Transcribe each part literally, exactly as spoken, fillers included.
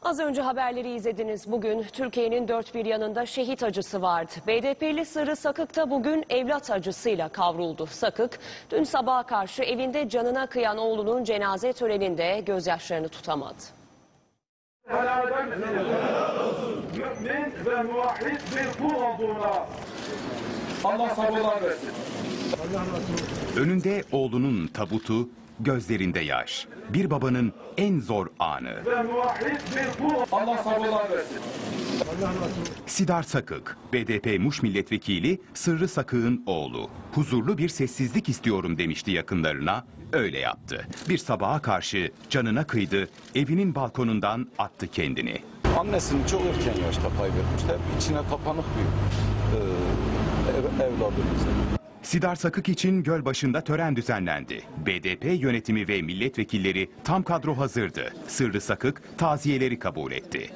Az önce haberleri izlediniz. Bugün Türkiye'nin dört bir yanında şehit acısı vardı. B D P'li Sırrı Sakık da bugün evlat acısıyla kavruldu. Sakık, dün sabaha karşı evinde canına kıyan oğlunun cenaze töreninde gözyaşlarını tutamadı. Mümin ve muvahhid bir kul olduğuna Allah sabırlar versin. Önünde oğlunun tabutu, gözlerinde yaş. Bir babanın en zor anı. Ve muvahhid bir kul Allah sabırlar versin. Sidar Sakık, B D P Muş Milletvekili Sırrı Sakık'ın oğlu. Huzurlu bir sessizlik istiyorum demişti yakınlarına, öyle yaptı. Bir sabaha karşı canına kıydı, evinin balkonundan attı kendini. Annesini çok erken yaşta kaybetmişti. Hep içine kapanık bir e, ev, evladımızdı. Sidar Sakık için Gölbaşı'nda tören düzenlendi. B D P yönetimi ve milletvekilleri tam kadro hazırdı. Sırrı Sakık taziyeleri kabul etti.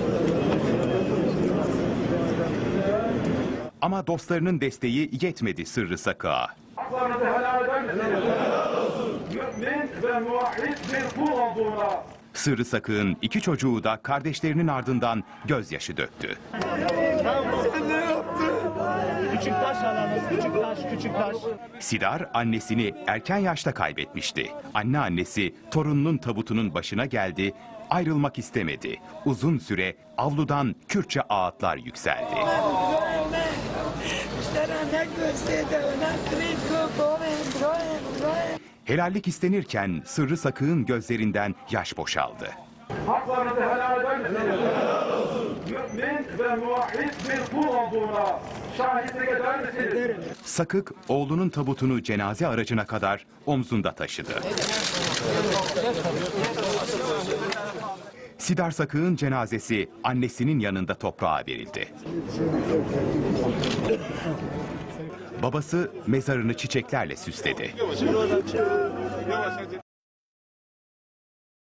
Ama dostlarının desteği yetmedi Sırrı Sakık'a. Haklarınızı helal eder misiniz? Mümin ve muvahhid bir kul olduğuna. Sırrı Sakık'ın iki çocuğu da kardeşlerinin ardından gözyaşı döktü. Küçük taş alalım, küçük taş, küçük taş. Sidar annesini erken yaşta kaybetmişti. Anneannesi torununun tabutunun başına geldi, ayrılmak istemedi. Uzun süre avludan Kürtçe ağıtlar yükseldi. Helallik istenirken Sırrı Sakık'ın gözlerinden yaş boşaldı. Haklarınızı helal eder misiniz? Mümin ve muvahhid bir kul olduğuna şahitlik eder misiniz? Sakık oğlunun tabutunu cenaze aracına kadar omzunda taşıdı. Sidar Sakık'ın cenazesi annesinin yanında toprağa verildi. Babası mezarını çiçeklerle süsledi.